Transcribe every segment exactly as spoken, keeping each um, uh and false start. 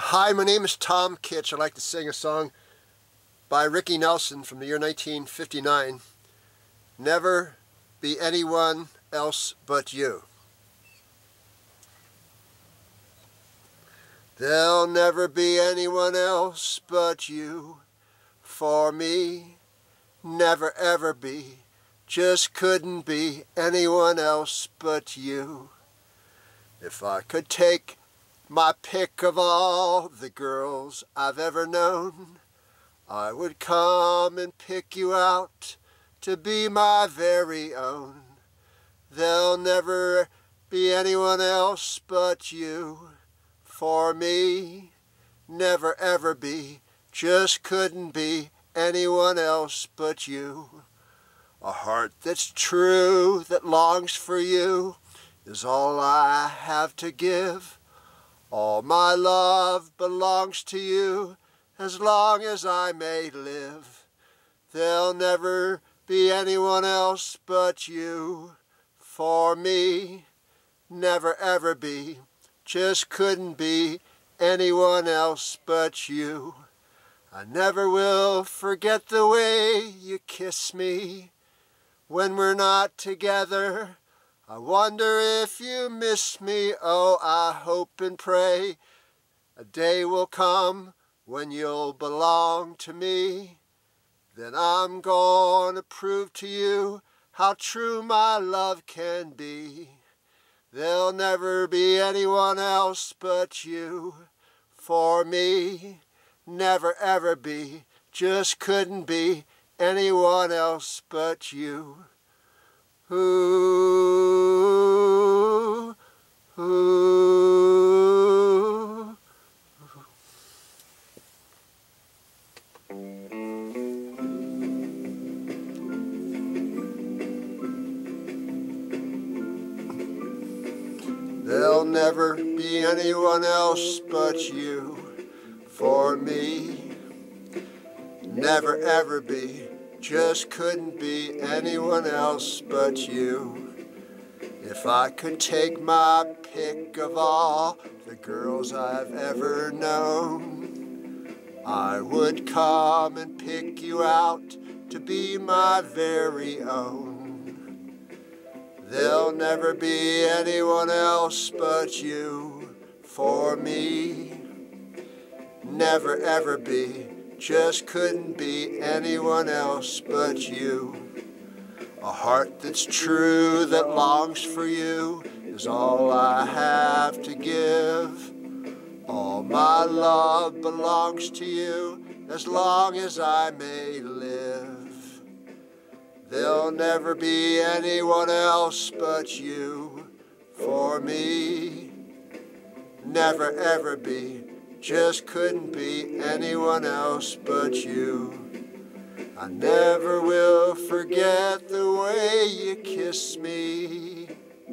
Hi, my name is Tom Kitch. I'd like to sing a song by Ricky Nelson from the year nineteen fifty-nine. Never be anyone else but you. There'll never be anyone else but you for me. Never ever be, just couldn't be anyone else but you. If I could take my pick of all the girls I've ever known, I would come and pick you out to be my very own. There'll never be anyone else but you for me. Never ever be, just couldn't be anyone else but you. A heart that's true, that longs for you, is all I have to give. All my love belongs to you as long as I may live. There'll never be anyone else but you for me. Never ever be, just couldn't be anyone else but you. I never will forget the way you kiss me when we're not together. I wonder if you miss me, oh, I hope and pray a day will come when you'll belong to me. Then I'm gonna prove to you how true my love can be. There'll never be anyone else but you for me. Never ever be, just couldn't be anyone else but you. Ooh, ooh. There'll never be anyone else but you for me. Never ever be, just couldn't be anyone else but you. If I could take my pick of all the girls I've ever known, I would come and pick you out to be my very own. There'll never be anyone else but you for me. Never ever be, just couldn't be anyone else but you. A heart that's true, that longs for you, is all I have to give. All my love belongs to you as long as I may live. There'll never be anyone else but you for me. Never ever be, just couldn't be anyone else but you. I never will forget the way you kiss me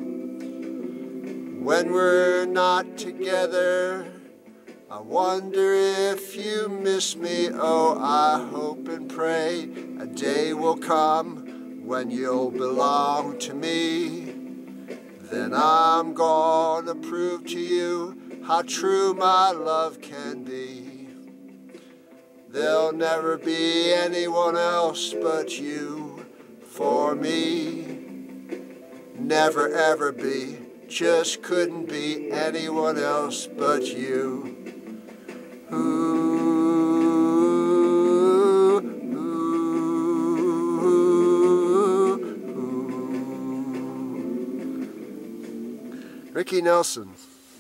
when we're not together. I wonder if you miss me, oh, I hope and pray a day will come when you'll belong to me. Then I'm gonna prove to you how true my love can be. There'll never be anyone else but you for me. Never ever be, just couldn't be anyone else but you. Ooh, ooh, ooh. Ricky Nelson.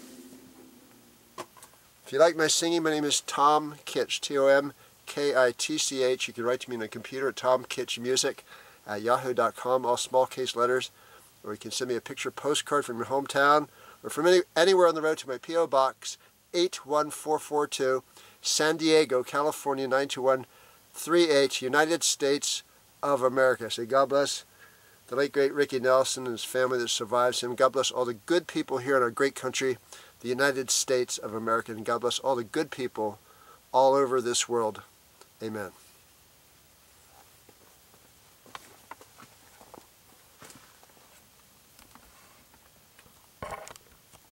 If you like my singing, my name is Tom Kitch, T O M K I T C H. You can write to me on the computer at tom kitch music at yahoo dot com, all small case letters. Or you can send me a picture postcard from your hometown or from any, anywhere on the road to my P O Box eight one four four two, San Diego, California nine two one three eight, United States of America. Say God bless the late great Ricky Nelson and his family that survives him. God bless all the good people here in our great country, the United States of America, and God bless all the good people all over this world. Amen.